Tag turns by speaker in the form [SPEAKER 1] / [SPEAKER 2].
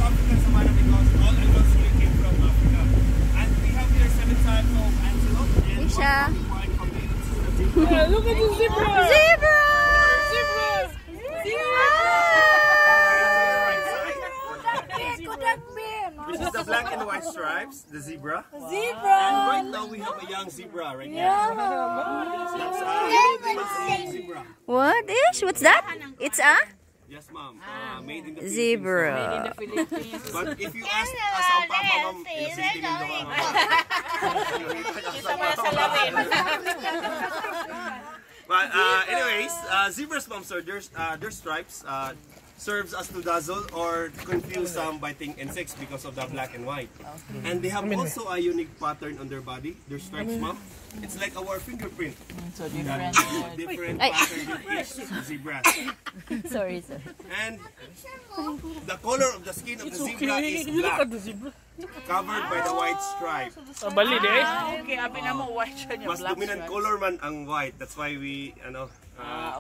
[SPEAKER 1] African savanna because all animals really came from Africa. And we have here 7 types of antelope and one
[SPEAKER 2] Yeah, look at the zebra!
[SPEAKER 3] Zebra!
[SPEAKER 1] This is the black and white stripes, the zebra.
[SPEAKER 3] Zebra!
[SPEAKER 1] And right now we have a young zebra right now. That's zebra.
[SPEAKER 3] What is? What's that? It's a
[SPEAKER 1] Yes, ma'am. Made in the
[SPEAKER 3] zebra.
[SPEAKER 1] Philippines. But if you ask us ang papa, ma'am, But anyways, zebras, ma'am, sir, their stripes serves as to dazzle or confuse some biting insects because of the black and white. And they have also a unique pattern on their body, their stripes, ma'am. It's like our fingerprint.
[SPEAKER 2] So different.
[SPEAKER 1] Different pattern with each zebra.
[SPEAKER 3] Sorry.
[SPEAKER 1] And the color of the skin of the zebra is black, covered by the white stripe.
[SPEAKER 2] Bali eh?
[SPEAKER 4] Okay, abi na mo white siya niya.
[SPEAKER 1] Mas dominant color man ang white. That's why we,